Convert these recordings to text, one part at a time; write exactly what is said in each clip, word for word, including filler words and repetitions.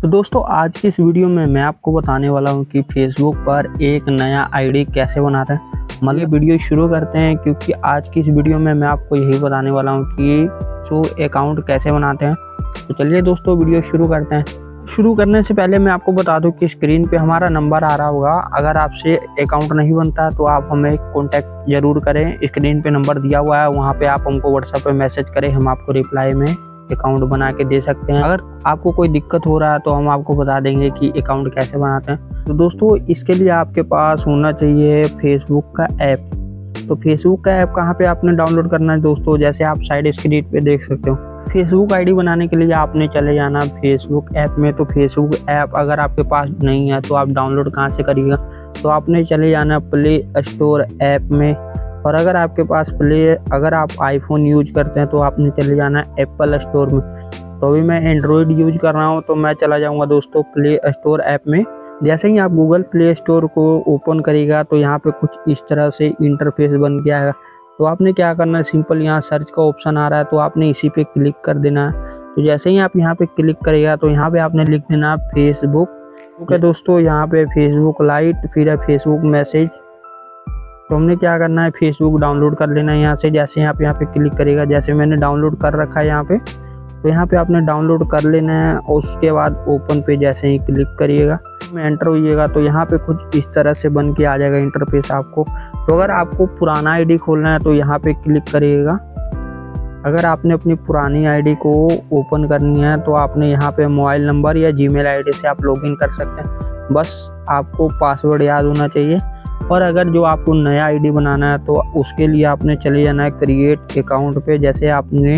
तो दोस्तों आज की इस वीडियो में मैं आपको बताने वाला हूं कि फेसबुक पर एक नया आईडी कैसे बनाते हैं। मतलब वीडियो शुरू करते हैं, क्योंकि आज की इस वीडियो में मैं आपको यही बताने वाला हूं कि जो अकाउंट कैसे बनाते हैं। तो चलिए दोस्तों वीडियो शुरू करते हैं। शुरू करने से पहले मैं आपको बता दूं कि स्क्रीन पे हमारा नंबर आ रहा होगा। अगर आपसे अकाउंट नहीं बनता तो आप हमें कॉन्टैक्ट जरूर करें। स्क्रीन पे नंबर दिया हुआ है, वहाँ पे आप हमको व्हाट्सएप पे मैसेज करें, हम आपको रिप्लाई में अकाउंट बना के दे सकते हैं। अगर आपको कोई दिक्कत हो रहा है तो हम आपको बता देंगे कि अकाउंट कैसे बनाते हैं। तो दोस्तों इसके लिए आपके पास होना चाहिए फेसबुक का ऐप। तो फेसबुक का ऐप कहाँ पे आपने डाउनलोड करना है दोस्तों, जैसे आप साइड स्क्रीन पे देख सकते हो। फेसबुक आईडी बनाने के लिए आपने चले जाना फेसबुक ऐप में। तो फेसबुक ऐप अगर आपके पास नहीं है तो आप डाउनलोड कहाँ से करिएगा, तो आपने चले जाना प्ले स्टोर ऐप में। और अगर आपके पास प्ले अगर आप आईफोन यूज करते हैं तो आपने चले जाना एप्पल स्टोर में। तो अभी मैं एंड्रॉयड यूज कर रहा हूं तो मैं चला जाऊंगा दोस्तों प्ले स्टोर ऐप में। जैसे ही आप गूगल प्ले स्टोर को ओपन करेगा तो यहाँ पे कुछ इस तरह से इंटरफेस बन के आएगा। तो आपने क्या करना है, सिंपल यहाँ सर्च का ऑप्शन आ रहा है तो आपने इसी पे क्लिक कर देना है। तो जैसे ही आप यहाँ पे क्लिक करेगा तो यहाँ पे आपने लिख देना फेसबुक। ओके दोस्तों, यहाँ पे फेसबुक लाइट, फिर है फेसबुक मैसेज। तो हमने क्या करना है, फेसबुक डाउनलोड कर लेना है यहाँ से। जैसे आप यहाँ पे क्लिक करेगा, जैसे मैंने डाउनलोड कर रखा है यहाँ पे, तो यहाँ पे आपने डाउनलोड कर लेना है। और उसके बाद ओपन पे जैसे ही क्लिक करिएगा, में एंटर होइएगा तो यहाँ पे कुछ इस तरह से बन के आ जाएगा इंटरफेस आपको। तो अगर आपको पुराना आईडी खोलना है तो यहाँ पे क्लिक करिएगा। अगर आपने अपनी पुरानी आईडी को ओपन करनी है तो आपने यहाँ पे मोबाइल नंबर या जीमेल आईडी से आप लॉगिन कर सकते हैं। बस आपको पासवर्ड याद होना चाहिए। और अगर जो आपको नया आईडी बनाना है तो उसके लिए आपने चले जाना है क्रिएट अकाउंट पे। जैसे आपने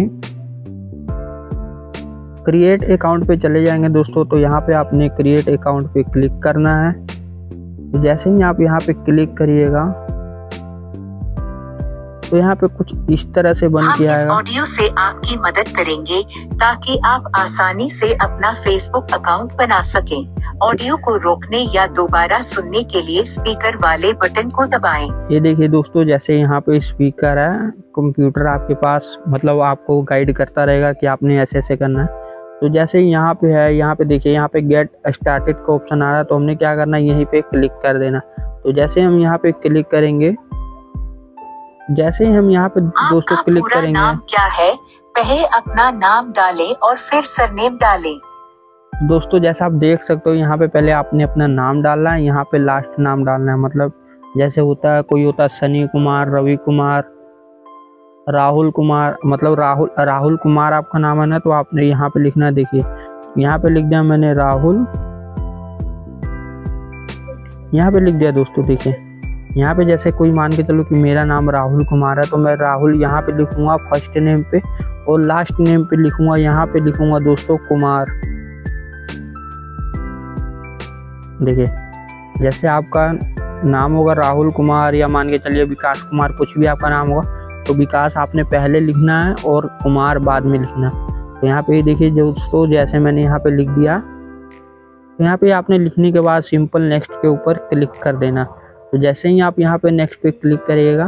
क्रिएट अकाउंट पे चले जाएंगे दोस्तों, तो यहाँ पे आपने क्रिएट अकाउंट पे क्लिक करना है। तो जैसे ही आप यहाँ पे क्लिक करिएगा तो यहाँ पे कुछ इस तरह से बन के आएगा। हम इस ऑडियो से आपकी मदद करेंगे ताकि आप आसानी से अपना फेसबुक अकाउंट बना सकें। ऑडियो को रोकने या दोबारा सुनने के लिए स्पीकर वाले बटन को दबाएं। ये देखिए दोस्तों, जैसे यहाँ पे स्पीकर है, कंप्यूटर आपके पास, मतलब आपको गाइड करता रहेगा कि आपने ऐसे ऐसे करना है। तो जैसे ही यहाँ पे है, यहाँ पे देखिए यहाँ पे गेट स्टार्टेड का ऑप्शन आ रहा है। तो हमने क्या करना है, यहीं पे क्लिक कर देना। तो जैसे हम यहाँ पे क्लिक करेंगे, जैसे ही हम यहाँ पे दोस्तों क्लिक करेंगे, नाम क्या है, पहले अपना नाम डालें और फिर सरनेम डालें। दोस्तों जैसा आप देख सकते हो यहाँ पे पहले आपने अपना नाम डालना है, यहाँ पे लास्ट नाम डालना है। मतलब जैसे होता है, कोई होता है सनी कुमार, रवि कुमार, राहुल कुमार, मतलब राहुल राहुल कुमार आपका नाम है ना, तो आपने यहाँ पे लिखना है। देखिए यहाँ पे लिख दिया मैंने राहुल, यहाँ पे लिख दिया दोस्तों। देखिए यहाँ पे जैसे कोई मान के चलो कि मेरा नाम राहुल कुमार है तो मैं राहुल यहाँ पे लिखूंगा फर्स्ट नेम पे, और लास्ट नेम पे लिखूंगा, यहाँ पे लिखूंगा दोस्तों कुमार। देखिए जैसे आपका नाम होगा राहुल कुमार या मान के चलिए विकास कुमार, कुछ भी आपका नाम होगा, तो विकास आपने पहले लिखना है और कुमार बाद में लिखना है। तो यहाँ पे देखिए दोस्तों, जैसे मैंने यहाँ पे लिख दिया, तो यहाँ पे आपने लिखने के बाद सिंपल नेक्स्ट के ऊपर क्लिक कर देना। तो जैसे ही आप यहाँ पे नेक्स्ट पे क्लिक करिएगा,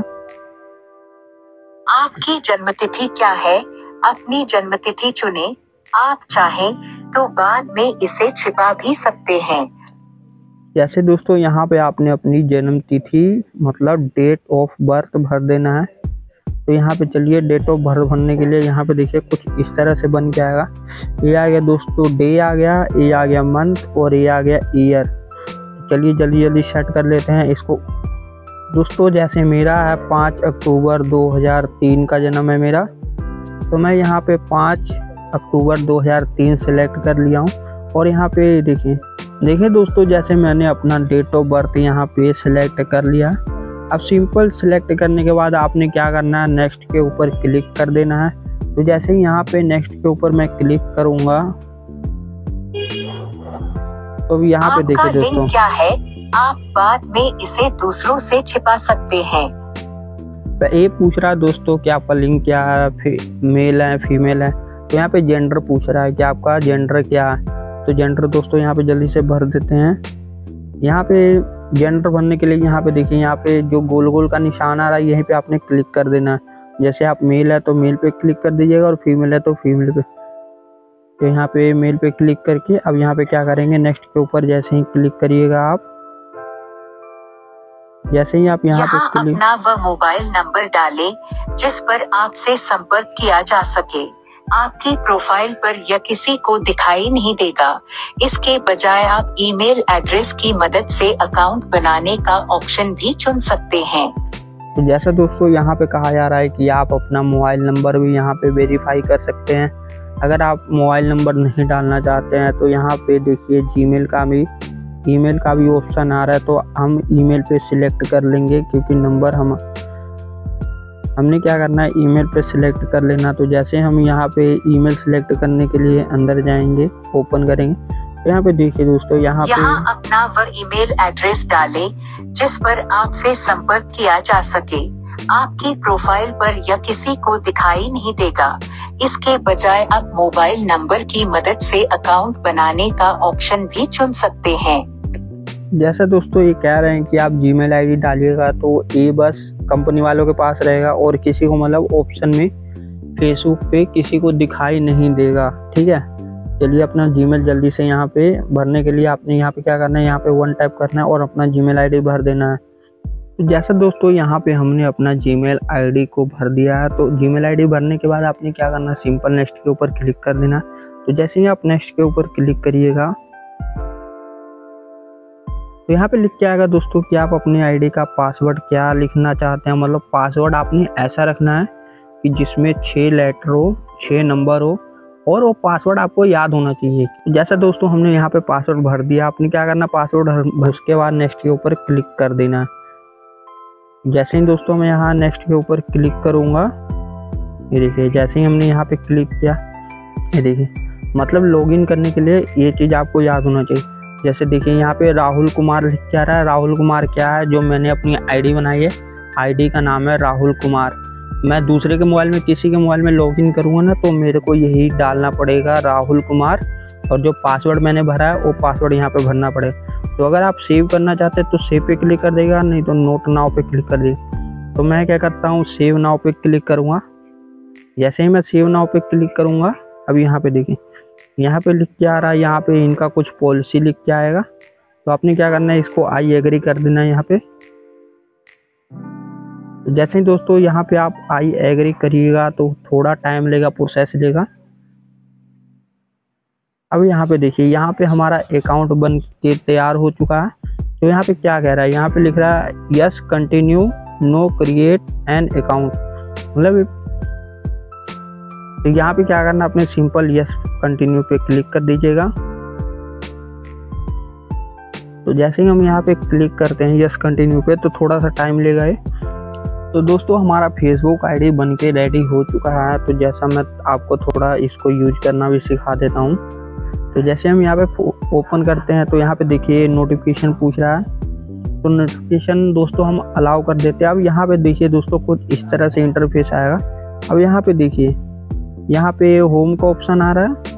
आपकी जन्मतिथि क्या है, अपनी जन्मतिथि चुनें। आप चाहें तो बाद में इसे छिपा भी सकते हैं। जैसे दोस्तों यहाँ पे आपने अपनी जन्म तिथि मतलब डेट ऑफ बर्थ भर देना है। तो यहाँ पे चलिए डेट ऑफ बर्थ भरने के लिए यहाँ पे देखिए कुछ इस तरह से बन के आएगा। ये आ गया दोस्तों डे आ गया, ये आ गया मंथ, और ये आ गया ईयर। चलिए जल्दी जल्दी सेट कर लेते हैं इसको दोस्तों। जैसे मेरा है पाँच अक्टूबर दो हज़ार तीन का जन्म है मेरा, तो मैं यहाँ पे पाँच अक्टूबर दो हज़ार तीन सेलेक्ट कर लिया हूँ। और यहाँ पे देखिए देखिए दोस्तों, जैसे मैंने अपना डेट ऑफ बर्थ यहाँ पे सिलेक्ट कर लिया। अब सिंपल सिलेक्ट करने के बाद आपने क्या करना है, नेक्स्ट के ऊपर क्लिक कर देना है। तो जैसे ही यहाँ पे नेक्स्ट के ऊपर मैं क्लिक करूँगा तो यहाँ पे देखिए दोस्तों क्या है, आप बाद में इसे दूसरों से छिपा सकते हैं। ये पूछ रहा है दोस्तों कि आपका लिंग क्या है, मेल है फीमेल है। तो यहाँ पे जेंडर पूछ रहा है कि आपका जेंडर क्या है। तो जेंडर दोस्तों यहाँ पे जल्दी से भर देते हैं। यहाँ पे जेंडर भरने के लिए यहाँ पे देखिए, यहाँ पे जो गोल गोल का निशान आ रहा है यहीं पे आपने क्लिक कर देना है। जैसे आप मेल है तो मेल पे क्लिक कर दीजिएगा और फीमेल है तो फीमेल पे। तो यहाँ पे मेल पे क्लिक करके अब यहाँ पे क्या करेंगे, नेक्स्ट के ऊपर जैसे ही क्लिक करिएगा आप, जैसे ही आप यहाँ यहाँ पे क्लिक, अपना वह मोबाइल नंबर डालें जिस पर आपसे संपर्क किया जा सके। आपकी प्रोफाइल पर यह किसी को दिखाई नहीं देगा। इसके बजाय आप ईमेल एड्रेस की मदद से अकाउंट बनाने का ऑप्शन भी चुन सकते हैं। तो जैसा दोस्तों यहाँ पे कहा जा रहा है कि आप अपना मोबाइल नंबर भी यहाँ पे वेरीफाई कर सकते हैं। अगर आप मोबाइल नंबर नहीं डालना चाहते हैं तो यहाँ पे देखिए जीमेल का भी ईमेल का भी ऑप्शन आ रहा है, तो हम ईमेल पे सिलेक्ट कर लेंगे क्योंकि नंबर हम हमने क्या करना है, ईमेल पे सिलेक्ट कर लेना। तो जैसे हम यहाँ पे ईमेल सिलेक्ट करने के लिए अंदर जाएंगे, ओपन करेंगे, तो यहाँ पे देखिए दोस्तों यहाँ पे यहाँ अपना वह ईमेल एड्रेस डालें जिस पर आपसे संपर्क किया जा सके। आपकी प्रोफाइल पर यह किसी को दिखाई नहीं देगा। इसके बजाय आप मोबाइल नंबर की मदद से अकाउंट बनाने का ऑप्शन भी चुन सकते हैं। जैसा दोस्तों ये कह रहे हैं कि आप जीमेल आईडी डालिएगा तो ये बस कंपनी वालों के पास रहेगा और किसी को मतलब ऑप्शन में फेसबुक पे किसी को दिखाई नहीं देगा। ठीक है, चलिए अपना जीमेल जल्दी से यहाँ पे भरने के लिए आपने यहाँ पे क्या करना है, यहाँ पे वन टाइप करना है और अपना जीमेल आईडी भर देना है। तो जैसा दोस्तों यहाँ पे हमने अपना जीमेल आईडी को भर दिया है, तो जीमेल आईडी भरने के बाद आपने क्या करना है, सिंपल नेक्स्ट के ऊपर क्लिक कर देना। तो जैसे ही आप नेक्स्ट के ऊपर क्लिक करिएगा तो यहाँ पे लिख के आएगा दोस्तों कि आप अपनी आईडी का पासवर्ड क्या लिखना चाहते हैं। मतलब पासवर्ड आपने ऐसा रखना है कि जिसमें छः लेटर हो, छः नंबर हो और वो पासवर्ड आपको याद होना चाहिए। जैसा दोस्तों हमने यहाँ पे पासवर्ड भर दिया, आपने क्या करना, पासवर्ड भर के बाद नेक्स्ट के ऊपर क्लिक कर देना। जैसे ही दोस्तों मैं यहाँ नेक्स्ट के ऊपर क्लिक करूँगा, ये देखिए जैसे ही हमने यहाँ पे क्लिक किया, ये देखिए मतलब लॉगिन करने के लिए ये चीज़ आपको याद होना चाहिए। जैसे देखिए यहाँ पे राहुल कुमार लिख के आ रहा है। राहुल कुमार क्या है, जो मैंने अपनी आईडी बनाई है, आईडी का नाम है राहुल कुमार। मैं दूसरे के मोबाइल में किसी के मोबाइल में लॉगिन करूँगा ना तो मेरे को यही डालना पड़ेगा, राहुल कुमार, और जो पासवर्ड मैंने भरा है वो पासवर्ड यहाँ पे भरना पड़ेगा। तो अगर आप सेव करना चाहते हैं तो सेव पे क्लिक कर देगा, नहीं तो नोट नाउ पे क्लिक कर देगा। तो मैं क्या करता हूँ, सेव नाउ पे क्लिक करूँगा। जैसे ही मैं सेव नाउ पे क्लिक करूँगा, अब यहाँ पे देखिए यहाँ पे लिख के आ रहा है, यहाँ पे इनका कुछ पॉलिसी लिख के आएगा। तो आपने क्या करना है, इसको आई एग्री कर देना है यहाँ पे। तो जैसे ही दोस्तों यहाँ पे आप आई एग्री करिएगा तो थोड़ा टाइम लेगा, प्रोसेस लेगा। अब यहाँ पे देखिए यहाँ पे हमारा अकाउंट बन के तैयार हो चुका है। तो यहाँ पे क्या कह रहा है, यहाँ पे लिख रहा है yes continue no create an account. मतलब तो यहाँ पे क्या करना, अपने सिंपल यस कंटिन्यू पे क्लिक कर दीजिएगा। तो जैसे ही हम यहाँ पे क्लिक करते हैं यस कंटिन्यू पे तो थोड़ा सा टाइम लेगा ये। तो दोस्तों हमारा फेसबुक आईडी बन के रेडी हो चुका है। तो जैसा मैं आपको थोड़ा इसको यूज करना भी सिखा देता हूँ। तो जैसे हम यहाँ पे ओपन करते हैं तो यहाँ पे देखिए नोटिफिकेशन पूछ रहा है। तो नोटिफिकेशन दोस्तों हम अलाउ कर देते हैं। अब यहाँ पे देखिए दोस्तों कुछ इस तरह से इंटरफेस आएगा। अब यहाँ पे देखिए यहाँ पे होम का ऑप्शन आ रहा है,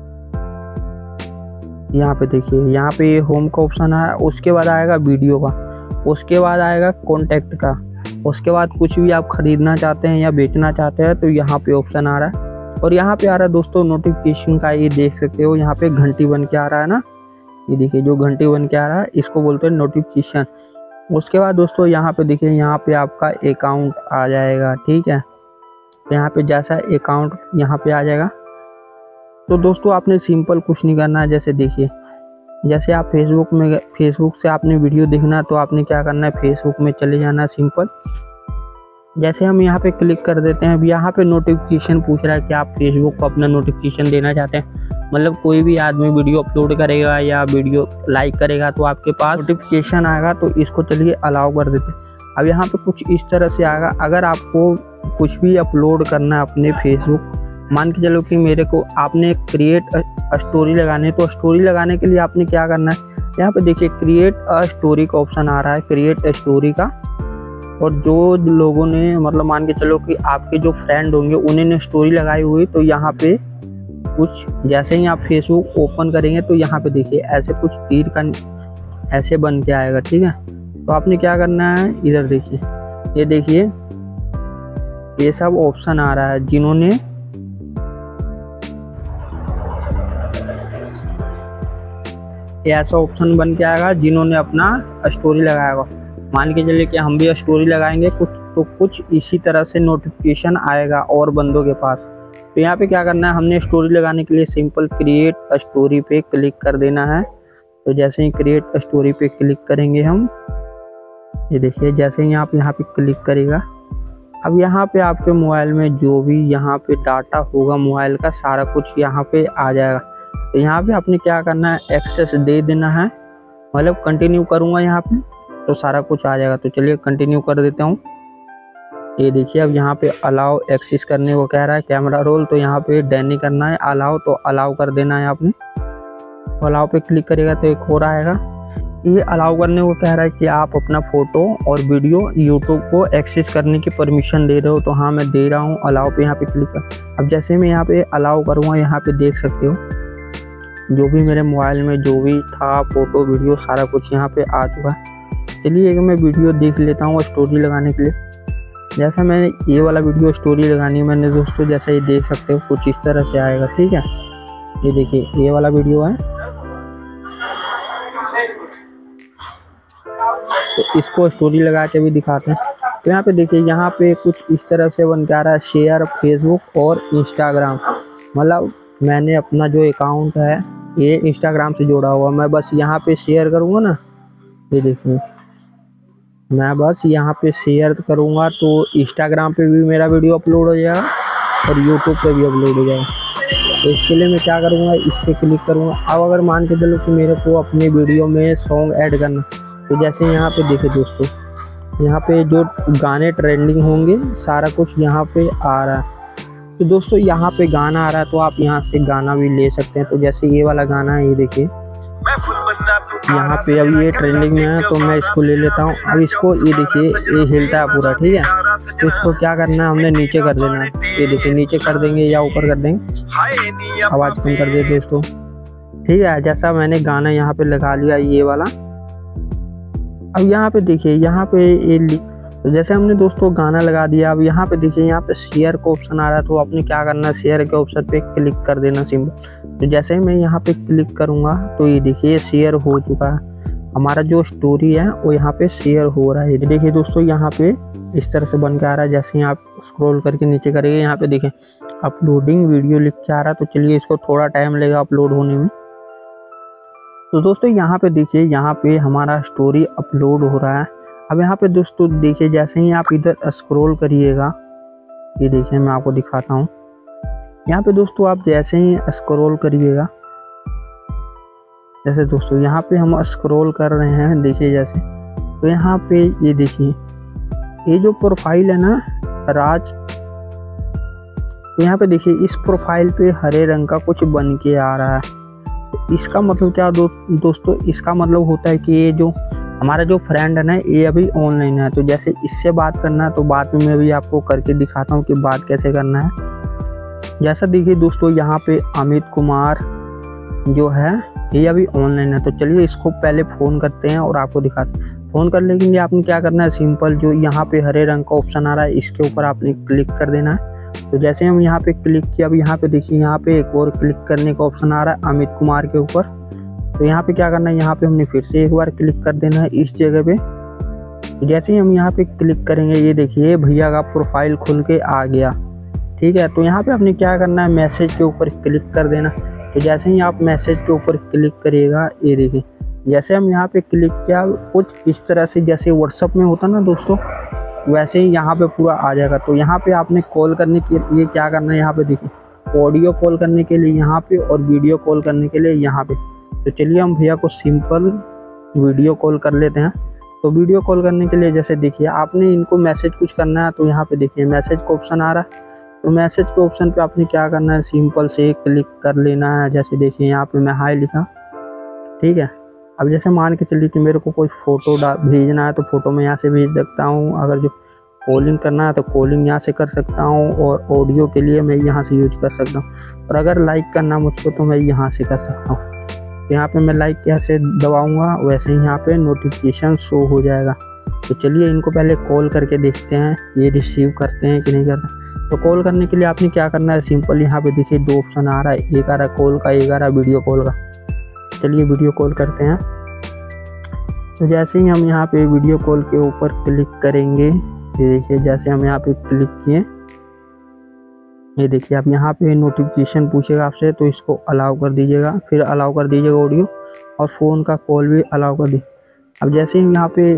यहाँ पे देखिए यहाँ पे होम का ऑप्शन आ रहा है। उसके बाद आएगा वीडियो का, उसके बाद आएगा कॉन्टैक्ट का, उसके बाद कुछ भी आप खरीदना चाहते हैं या बेचना चाहते हैं तो यहाँ पे ऑप्शन आ रहा है। और यहाँ पे आ रहा है दोस्तों नोटिफिकेशन का, ये देख सकते हो यहाँ पे घंटी बन के आ रहा है ना, ये देखिए जो घंटी बन के आ रहा है इसको बोलते हैं नोटिफिकेशन। उसके बाद दोस्तों यहाँ पे देखिए यहाँ पे आपका अकाउंट आ जाएगा। ठीक है, तो यहाँ पे जैसा अकाउंट यहाँ पे आ जाएगा। तो दोस्तों आपने सिंपल कुछ नहीं करना है। जैसे देखिए जैसे आप फेसबुक में फेसबुक से आपने वीडियो देखना तो आपने क्या करना है, फेसबुक में चले जाना है सिंपल। जैसे हम यहाँ पे क्लिक कर देते हैं, अब यहाँ पे नोटिफिकेशन पूछ रहा है कि आप फेसबुक को अपना नोटिफिकेशन देना चाहते हैं। मतलब कोई भी आदमी वीडियो अपलोड करेगा या वीडियो लाइक करेगा तो आपके पास नोटिफिकेशन आएगा। तो इसको चलिए अलाउ कर देते हैं। अब यहाँ पे कुछ इस तरह से आएगा। अगर आपको कुछ भी अपलोड करना है अपने फेसबुक, मान के चलो कि मेरे को आपने क्रिएट स्टोरी लगाने, तो स्टोरी लगाने के लिए आपने क्या करना है, यहाँ पे देखिए क्रिएट अ स्टोरी का ऑप्शन आ रहा है, क्रिएट स्टोरी का। और जो लोगों ने मतलब मान के चलो कि आपके जो फ्रेंड होंगे उन्होंने स्टोरी लगाई हुई, तो यहाँ पे कुछ जैसे ही आप फेसबुक ओपन करेंगे तो यहाँ पे देखिए ऐसे कुछ तीर का ऐसे बन के आएगा। ठीक है, तो आपने क्या करना है, इधर देखिए ये देखिए ये सब ऑप्शन आ रहा है। जिन्होंने ऐसा ऑप्शन बन के आएगा जिन्होंने अपना स्टोरी लगाया होगा। मान के चलिए कि हम भी स्टोरी लगाएंगे कुछ, तो कुछ इसी तरह से नोटिफिकेशन आएगा और बंदों के पास। तो यहाँ पे क्या करना है, हमने स्टोरी लगाने के लिए सिंपल क्रिएट स्टोरी पे क्लिक कर देना है। तो जैसे ही क्रिएट स्टोरी पे क्लिक करेंगे हम, ये देखिए जैसे ही आप यहाँ पे क्लिक करेगा, अब यहाँ पे आपके मोबाइल में जो भी यहाँ पे डाटा होगा मोबाइल का सारा कुछ यहाँ पे आ जाएगा। तो यहाँ पे आपने क्या करना है, एक्सेस दे देना है, मतलब कंटिन्यू करूँगा यहाँ पे तो सारा कुछ आ जाएगा। तो चलिए कंटिन्यू कर देता हूँ। ये देखिए अब यहाँ पे अलाउ एक्सेस करने को कह रहा है कैमरा रोल, तो यहाँ पे डन नहीं करना है, अलाउ तो अलाउ कर देना है आपने। तो अलाउ पे क्लिक करेगा तो एक हो रहा आएगा। ये अलाउ करने को कह रहा है कि आप अपना फोटो और वीडियो यूट्यूब को एक्सेस करने की परमिशन दे रहे हो। तो हाँ मैं दे रहा हूँ, अलाउ पे यहाँ पे क्लिक कर। अब जैसे मैं यहाँ पे अलाउ करूँगा, यहाँ पे देख सकते हो जो भी मेरे मोबाइल में जो भी था फोटो वीडियो सारा कुछ यहाँ पे आ चुका है। चलिए एक मैं वीडियो देख लेता हूँ स्टोरी लगाने के लिए। जैसा मैंने ये वाला वीडियो स्टोरी लगानी है मैंने दोस्तों, जैसा ये देख सकते हो कुछ इस तरह से आएगा। ठीक है, ये देखिए ये वाला वीडियो है, तो इसको स्टोरी लगा के भी दिखाते हैं। तो यहाँ पे देखिए यहाँ पे कुछ इस तरह से बन के आ रहा है, शेयर फेसबुक और इंस्टाग्राम। मतलब मैंने अपना जो अकाउंट है ये इंस्टाग्राम से जोड़ा हुआ, मैं बस यहाँ पे शेयर करूँगा ना, ये देखिए मैं बस यहाँ पे शेयर करूँगा तो इंस्टाग्राम पे भी मेरा वीडियो अपलोड हो जाएगा और यूट्यूब पे भी अपलोड हो जाएगा। तो इसके लिए मैं क्या करूँगा, इस पर क्लिक करूँगा। अब अगर मान के चलो कि मेरे को अपने वीडियो में सॉन्ग ऐड करना, तो जैसे यहाँ पे देखिए दोस्तों, यहाँ पे जो गाने ट्रेंडिंग होंगे सारा कुछ यहाँ पे आ रहा है। तो दोस्तों यहाँ पे गाना आ रहा है तो आप यहाँ से गाना भी ले सकते हैं। तो जैसे ये वाला गाना है, ये देखिए यहाँ पे अभी ये ट्रेंडिंग में है, तो मैं इसको ले लेता हूँ। अब इसको ये देखिए ये हिलता है पूरा, ठीक है। तो इसको क्या करना है, हमने नीचे कर देना है। ये देखिए नीचे कर देंगे या ऊपर कर देंगे, आवाज़ कम कर दे दोस्तों। ठीक है, जैसा मैंने गाना यहाँ पे लगा लिया ये वाला। अब यहाँ पे देखिए यहाँ पे ये तो जैसे हमने दोस्तों गाना लगा दिया। अब यहाँ पे देखिए यहाँ पे शेयर का ऑप्शन आ रहा है, तो आपने क्या करना है, शेयर के ऑप्शन पे क्लिक कर देना सिंपल। तो जैसे ही मैं यहाँ पे क्लिक करूँगा तो ये देखिए शेयर हो चुका है, हमारा जो स्टोरी है वो यहाँ पे शेयर हो रहा है। देखिए दोस्तों यहाँ पे इस तरह से बन के आ रहा है। जैसे ही आप स्क्रॉल करके नीचे करेंगे यहाँ पे देखें अपलोडिंग वीडियो लिख के आ रहा है। तो चलिए इसको थोड़ा टाइम लगेगा अपलोड होने में। तो दोस्तों यहाँ पे देखिए यहाँ पे हमारा स्टोरी अपलोड हो रहा है। अब यहाँ पे दोस्तों देखिए जैसे ही आप इधर स्क्रॉल करिएगा, ये देखिए मैं आपको दिखाता हूँ। यहाँ पे दोस्तों आप जैसे ही स्क्रॉल करिएगा, जैसे दोस्तों यहाँ पे हम स्क्रॉल कर रहे हैं देखिए जैसे, तो यहाँ पे ये देखिए ये जो प्रोफाइल है ना राज, तो यहाँ पे देखिए इस प्रोफाइल पे हरे रंग का कुछ बन के आ रहा है। तो इसका मतलब क्या दो, दोस्तों इसका मतलब होता है कि ये जो हमारा जो फ्रेंड है ना ये अभी ऑनलाइन है। तो जैसे इससे बात करना है तो बात में मैं भी आपको करके दिखाता हूँ कि बात कैसे करना है। जैसा देखिए दोस्तों यहाँ पे अमित कुमार जो है ये अभी ऑनलाइन है। तो चलिए इसको पहले फ़ोन करते हैं और आपको दिखाते हैं। फ़ोन करने के लिए आपने क्या करना है, सिंपल जो यहाँ पे हरे रंग का ऑप्शन आ रहा है इसके ऊपर आपने क्लिक कर देना है। तो जैसे हम यहाँ पे क्लिक किया, अब यहाँ पे देखिए यहाँ पे एक और क्लिक करने का ऑप्शन आ रहा है अमित कुमार के ऊपर। तो यहाँ पे क्या करना है, यहाँ पे हमने फिर से एक बार क्लिक कर देना है इस जगह पे। तो जैसे ही हम यहाँ पे क्लिक करेंगे ये देखिए भैया का प्रोफाइल खुल के आ गया। ठीक है, तो यहाँ पे आपने क्या करना है, मैसेज के ऊपर क्लिक कर देना। तो जैसे ही आप मैसेज के ऊपर क्लिक करिएगा, ये देखिए जैसे हम यहाँ पे क्लिक किया कुछ इस तरह से जैसे व्हाट्सअप में होता ना दोस्तों, वैसे ही यहाँ पे पूरा आ जाएगा। तो यहाँ पे आपने कॉल करने के लिए क्या करना है, यहाँ पे देखिए ऑडियो कॉल करने के लिए यहाँ पे और वीडियो कॉल करने के लिए यहाँ पे। तो चलिए हम भैया को सिंपल वीडियो कॉल कर लेते हैं। तो वीडियो कॉल करने के लिए जैसे देखिए आपने इनको मैसेज कुछ करना है, तो यहाँ पे देखिए मैसेज का ऑप्शन आ रहा है। तो मैसेज के ऑप्शन पे आपने क्या करना है, सिंपल से क्लिक कर लेना है। जैसे देखिए यहाँ पे मैं हाय लिखा, ठीक है। अब जैसे मान के चलिए कि मेरे को कोई फ़ोटो भेजना है तो फ़ोटो में यहाँ से भेज सकता हूँ। अगर जो कॉलिंग करना है तो कॉलिंग यहाँ से कर सकता हूँ, और ऑडियो के लिए मैं यहाँ से यूज कर सकता हूँ। और अगर लाइक करना मुझको तो मैं यहाँ से कर सकता हूँ। यहाँ पे मैं लाइक कैसे दबाऊंगा वैसे ही यहाँ पे नोटिफिकेशन शो हो जाएगा। तो चलिए इनको पहले कॉल करके देखते हैं ये रिसीव करते हैं कि नहीं करते। तो कॉल करने के लिए आपने क्या करना है, सिंपल यहाँ पे देखिए दो ऑप्शन आ रहा है, एक आ रहा है कॉल का, एक आ रहा है वीडियो कॉल का। चलिए वीडियो कॉल करते हैं। तो जैसे ही हम यहाँ पे वीडियो कॉल के ऊपर क्लिक करेंगे, ये देखिए जैसे हम यहाँ पे क्लिक किए, ये देखिए आप यहाँ पे नोटिफिकेशन पूछेगा आपसे, तो इसको अलाउ कर दीजिएगा, फिर अलाउ कर दीजिएगा ऑडियो, और फ़ोन का कॉल भी अलाउ कर दी। अब जैसे ही यहाँ पे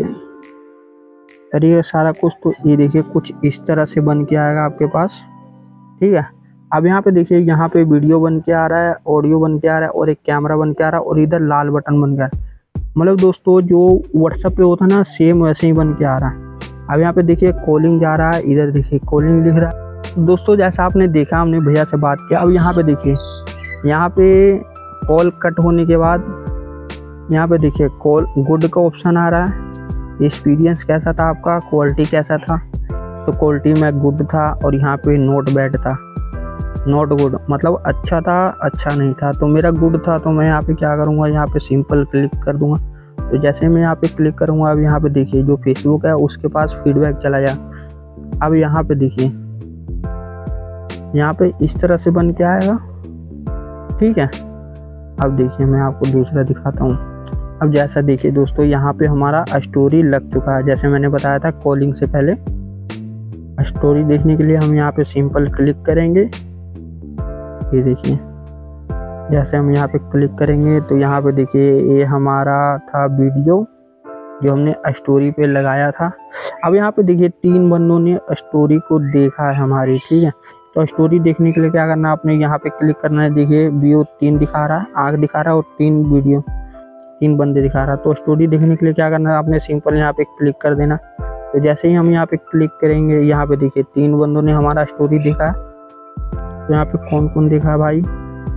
करिए सारा कुछ, तो ये देखिए कुछ इस तरह से बन के आएगा आपके पास, ठीक है। अब यहाँ पे देखिए, यहाँ पे वीडियो बन के आ रहा है, ऑडियो बन के आ रहा है, और एक कैमरा बन के आ रहा है, और इधर लाल बटन बन गया। मतलब दोस्तों जो व्हाट्सएप पे होता है ना, सेम वैसे ही बन के आ रहा है। अब यहाँ पे देखिए कॉलिंग जा रहा है, इधर देखिए कॉलिंग लिख रहा है। दोस्तों जैसा आपने देखा, हमने भैया से बात किया। अब यहाँ पे देखिए, यहाँ पे कॉल कट होने के बाद यहाँ पे देखिए कॉल गुड का ऑप्शन आ रहा है। एक्सपीरियंस कैसा था आपका, क्वालिटी कैसा था, तो क्वालिटी में गुड था, और यहाँ पे नोट बैड था। नोट गुड मतलब अच्छा था, अच्छा नहीं था। तो मेरा गुड था, तो मैं यहाँ पे क्या करूँगा, यहाँ पे सिंपल क्लिक कर दूँगा। तो जैसे मैं यहाँ पे क्लिक करूँगा, अब यहाँ पे देखिए जो फेसबुक है उसके पास फीडबैक चला जाए। अब यहाँ पे देखिए, यहाँ पे इस तरह से बन के आएगा, ठीक है। अब देखिए मैं आपको दूसरा दिखाता हूँ। अब जैसा देखिए दोस्तों, यहाँ पे हमारा स्टोरी लग चुका है, जैसे मैंने बताया था कॉलिंग से पहले। स्टोरी देखने के लिए हम यहाँ पे सिंपल क्लिक करेंगे, ये देखिए जैसे हम यहाँ पे क्लिक करेंगे, तो यहाँ पे देखिए ये हमारा था वीडियो जो हमने स्टोरी पे लगाया था। अब यहाँ पे देखिए तीन बंदों ने स्टोरी को देखा है हमारी, ठीक है। तो स्टोरी देखने के लिए क्या करना है, आपने यहाँ पे क्लिक करना है। देखिए व्यू तीन दिखा रहा है, आँख दिखा रहा है, और तीन वीडियो तीन बंदे दिखा रहा है। तो स्टोरी देखने के लिए क्या करना है, आपने सिंपल यहाँ पे क्लिक कर देना। तो जैसे ही हम यहाँ पे क्लिक करेंगे, यहाँ पे देखिए तीन बंदों ने हमारा स्टोरी देखा। तो यहाँ पे कौन कौन देखा है भाई,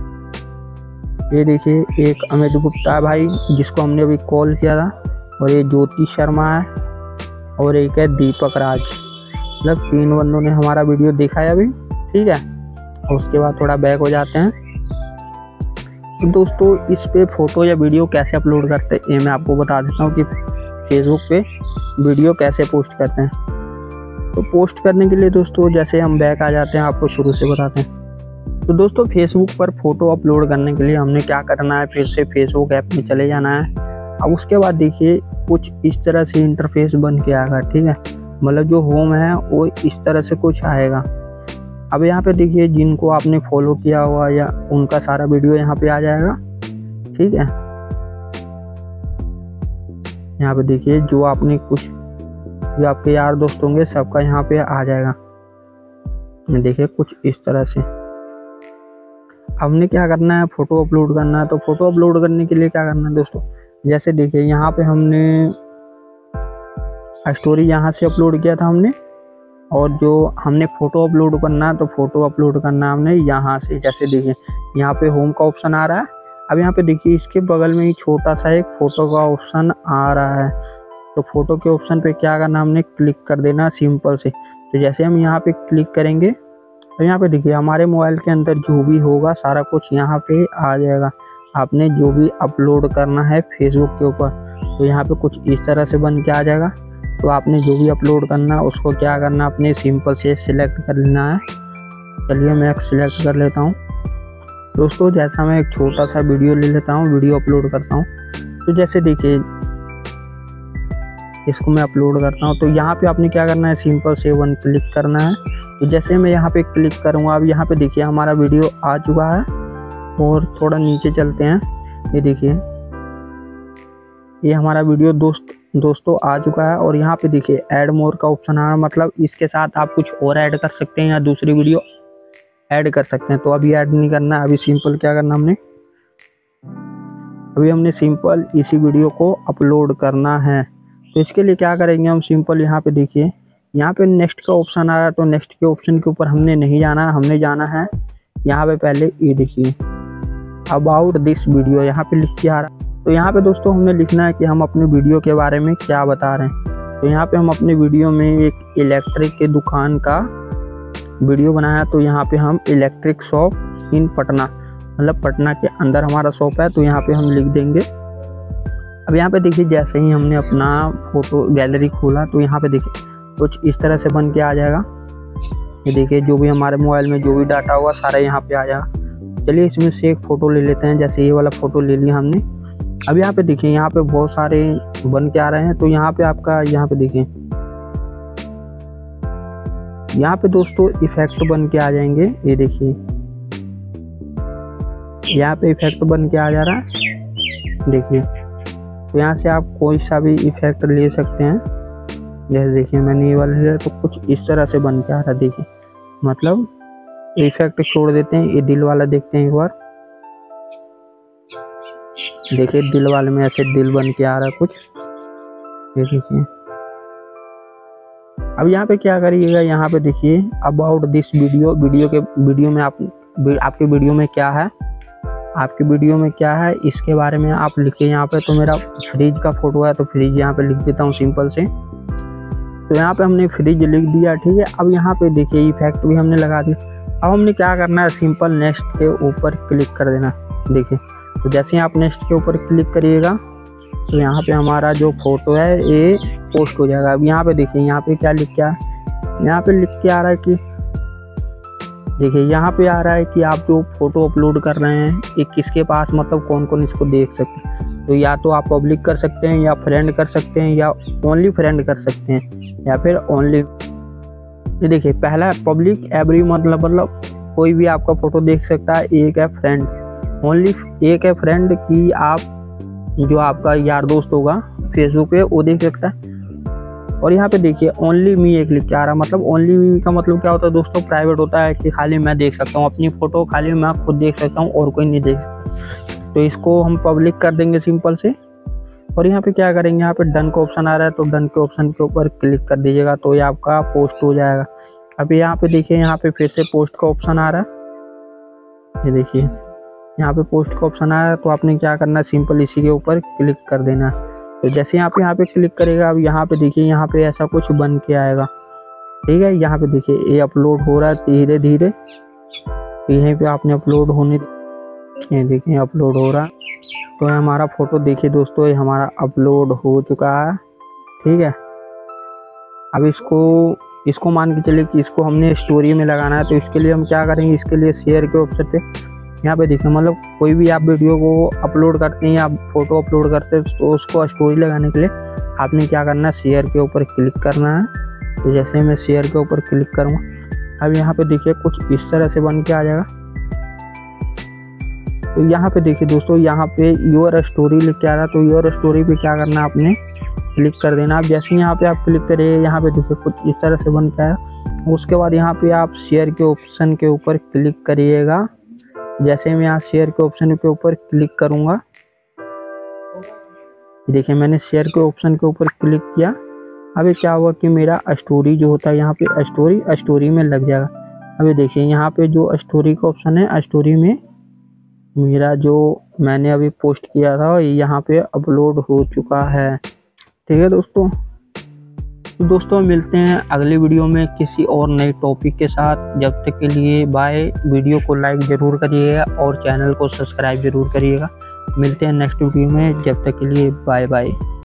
ये देखिए एक अमित गुप्ता है भाई, जिसको हमने अभी कॉल किया था, और ये ज्योति शर्मा है, और एक है दीपक राज। मतलब तीन बंदों ने हमारा वीडियो देखा है अभी, ठीक है। और उसके बाद थोड़ा बैक हो जाते हैं। तो दोस्तों इस पे फ़ोटो या वीडियो कैसे अपलोड करते हैं, ये मैं आपको बता देता हूँ कि फेसबुक पे वीडियो कैसे पोस्ट करते हैं। तो पोस्ट करने के लिए दोस्तों जैसे हम बैक आ जाते हैं, आपको शुरू से बताते हैं। तो दोस्तों फेसबुक पर फ़ोटो अपलोड करने के लिए हमने क्या करना है, फिर से फेसबुक ऐप में चले जाना है। अब उसके बाद देखिए कुछ इस तरह से इंटरफेस बन के आएगा, ठीक है। मतलब जो होम है वो इस तरह से कुछ आएगा। अब यहाँ पे देखिए जिनको आपने फॉलो किया हुआ या उनका सारा वीडियो यहाँ पे आ जाएगा, ठीक है। यहाँ पे देखिए जो आपने कुछ जो आपके यार दोस्त होंगे सबका यहाँ पे आ जाएगा। देखिए कुछ इस तरह से। हमने क्या करना है, फ़ोटो अपलोड करना है। तो फ़ोटो अपलोड करने के लिए क्या करना है दोस्तों, जैसे देखिए यहाँ पे हमने स्टोरी यहाँ से अपलोड किया था हमने, और जो हमने फ़ोटो अपलोड करना है, तो फ़ोटो अपलोड करना है हमने यहाँ से। जैसे देखिए यहाँ पे होम का ऑप्शन आ रहा है। अब यहाँ पे देखिए इसके बगल में ही छोटा सा एक फ़ोटो का ऑप्शन आ रहा है। तो फ़ोटो के ऑप्शन पे क्या करना, हमने क्लिक कर देना सिंपल से। तो जैसे हम यहाँ पे क्लिक करेंगे, तो यहाँ पे देखिए हमारे मोबाइल के अंदर जो भी होगा सारा कुछ यहाँ पे आ जाएगा। आपने जो भी अपलोड करना है फेसबुक के ऊपर, तो यहाँ पे कुछ इस तरह से बन के आ जाएगा। तो आपने जो भी अपलोड करना है उसको क्या करना, अपने सिंपल से सिलेक्ट कर लेना है। चलिए मैं एक सिलेक्ट कर लेता हूँ दोस्तों। जैसा मैं एक छोटा सा वीडियो ले लेता हूँ, वीडियो अपलोड करता हूँ। तो जैसे देखिए इसको मैं अपलोड करता हूँ। तो यहाँ पे आपने क्या करना है, सिंपल से वन क्लिक करना है। तो जैसे मैं यहाँ पे क्लिक करूँगा, अब यहाँ पे देखिए हमारा वीडियो आ चुका है। और थोड़ा नीचे चलते हैं, ये देखिए ये हमारा वीडियो दोस्त दोस्तों आ चुका है। और यहाँ पे देखिए ऐड मोर का ऑप्शन आ रहा है, मतलब इसके साथ आप कुछ और ऐड कर सकते हैं या दूसरी वीडियो ऐड कर सकते हैं। तो अभी ऐड नहीं करना है, अभी सिंपल क्या करना हमने, अभी हमने सिंपल इसी वीडियो को अपलोड करना है। तो इसके लिए क्या करेंगे हम, सिंपल यहाँ पे देखिए यहाँ पे नेक्स्ट का ऑप्शन आ रहा है। तो नेक्स्ट के ऑप्शन के ऊपर हमने नहीं जाना है, हमने जाना है यहाँ पे पहले, ये देखिए अबाउट दिस वीडियो यहाँ पे लिख के आ रहा है। तो यहाँ पे दोस्तों हमने लिखना है कि हम अपने वीडियो के बारे में क्या बता रहे हैं। तो यहाँ पे हम अपने वीडियो में एक इलेक्ट्रिक के दुकान का वीडियो बनाया। तो यहाँ पे हम इलेक्ट्रिक शॉप इन पटना, मतलब पटना के अंदर हमारा शॉप है। तो यहाँ पे हम लिख देंगे। अब यहाँ पे देखिए जैसे ही हमने अपना फोटो गैलरी खोला, तो यहाँ पे देखिए कुछ इस तरह से बन के आ जाएगा। ये देखिए जो भी हमारे मोबाइल में जो भी डाटा होगा सारा यहाँ पे आ जाएगा। चलिए इसमें से एक फ़ोटो ले लेते हैं। जैसे ये वाला फ़ोटो ले लिया हमने। अब यहाँ पे देखिए, यहाँ पे बहुत सारे बन के आ रहे हैं। तो यहाँ पे आपका यहाँ पे देखिए, यहाँ पे दोस्तों इफेक्ट बन के आ जाएंगे। ये देखिए यहाँ पे इफेक्ट बन के आ जा रहा है, देखिए। तो यहाँ से आप कोई सा भी इफेक्ट ले सकते हैं। जैसे देखिए मैंने ये वाला लिया तो कुछ इस तरह से बन के आ रहा है, देखिए। मतलब इफेक्ट छोड़ देते हैं, ये दिल वाला देखते हैं एक बार। देखिए दिल वाले में ऐसे दिल बन के आ रहा है कुछ, ये देखिए। अब यहाँ पे क्या करिएगा, यहाँ पे देखिए अबाउट दिस वीडियो, वीडियो के वीडियो में आप आपके वीडियो में क्या है, आपके वीडियो में क्या है इसके बारे में आप लिखिए यहाँ पे। तो मेरा फ्रिज का फोटो है तो फ्रिज यहाँ पे लिख देता हूँ सिंपल से। तो यहाँ पे हमने फ्रिज लिख दिया, ठीक है। अब यहाँ पे देखिए इफेक्ट भी हमने लगा दिया। अब हमने क्या करना है, सिंपल नेक्स्ट के ऊपर क्लिक कर देना, देखिए। तो जैसे ही आप नेक्स्ट के ऊपर क्लिक करिएगा तो यहाँ पे हमारा जो फोटो है ये पोस्ट हो जाएगा। अब यहाँ पे देखिए, यहाँ पे क्या लिख के आ यहाँ पे लिख के आ रहा है कि देखिए यहाँ पे आ रहा है कि आप जो फोटो अपलोड कर रहे हैं ये किसके पास, मतलब कौन कौन इसको देख सकते हैं। तो या तो आप पब्लिक कर सकते हैं, या फ्रेंड कर सकते हैं, या ओनली फ्रेंड कर सकते हैं, या फिर ओनली। ये देखिए पहला पब्लिक, एवरी मतलब मतलब कोई भी आपका फोटो देख सकता है। एक है फ्रेंड, ओनली एक है फ्रेंड कि आप जो आपका यार दोस्त होगा फेसबुक पे वो देख सकता है। और यहाँ पे देखिए ओनली मी एक लिख के आ रहा है। मतलब ओनली मी का मतलब क्या होता है दोस्तों, प्राइवेट होता है कि खाली मैं देख सकता हूँ अपनी फ़ोटो, खाली मैं खुद देख सकता हूँ और कोई नहीं देख सकता। तो इसको हम पब्लिक कर देंगे सिंपल से। और यहाँ पे क्या करेंगे, यहाँ पे डन का ऑप्शन आ रहा है तो डन के ऑप्शन के ऊपर क्लिक कर दीजिएगा तो ये आपका पोस्ट हो जाएगा। अभी यहाँ पे देखिए, यहाँ पे फिर से पोस्ट का ऑप्शन आ रहा है, ये देखिए यहाँ पे पोस्ट का ऑप्शन आ रहा है। तो आपने क्या करना है, सिंपल इसी के ऊपर क्लिक कर देना। तो जैसे यहाँ पे यहाँ पे क्लिक करेगा, अब यहाँ पे देखिए यहाँ पे ऐसा कुछ बन के आएगा, ठीक है। यहाँ पे देखिए ये अपलोड हो रहा है धीरे धीरे, यहीं पे आपने अपलोड होने, ये देखिए अपलोड हो रहा है। तो हमारा फोटो देखिए दोस्तों, ये हमारा अपलोड हो चुका है, ठीक है। अब इसको इसको मान के चलिए कि इसको हमने स्टोरी में लगाना है। तो इसके लिए हम क्या करेंगे, इसके लिए शेयर के ऑप्शन पे यहाँ पे देखिए, मतलब कोई भी आप वीडियो को अपलोड करते हैं या फोटो अपलोड करते हैं तो उसको स्टोरी लगाने के लिए आपने क्या करना है, शेयर के ऊपर क्लिक करना है। तो जैसे मैं शेयर के ऊपर क्लिक करूँगा, अब यहाँ पे देखिए कुछ इस तरह से बन के आ जाएगा। तो यहाँ पे देखिए दोस्तों, यहाँ पे योर स्टोरी लिख के आ रहा है। तो योर स्टोरी पे क्या करना है, आपने क्लिक कर देना। अब जैसे यहाँ पे आप क्लिक करिए, यहाँ पे देखिए कुछ इस तरह से बन के आया। उसके बाद यहाँ पे आप शेयर के ऑप्शन के ऊपर क्लिक करिएगा। जैसे मैं यहाँ शेयर के ऑप्शन के ऊपर क्लिक करूँगा, देखिए मैंने शेयर के ऑप्शन के ऊपर क्लिक किया। अभी क्या हुआ कि मेरा स्टोरी जो होता है यहाँ पे स्टोरी स्टोरी में लग जाएगा। अभी देखिए यहाँ पे जो स्टोरी का ऑप्शन है, स्टोरी में मेरा जो मैंने अभी पोस्ट किया था यहाँ पे अपलोड हो चुका है, ठीक है दोस्तों। तो दोस्तों मिलते हैं अगली वीडियो में किसी और नए टॉपिक के साथ। जब तक के लिए बाय। वीडियो को लाइक ज़रूर करिएगा और चैनल को सब्सक्राइब ज़रूर करिएगा। मिलते हैं नेक्स्ट वीडियो में, जब तक के लिए बाय बाय।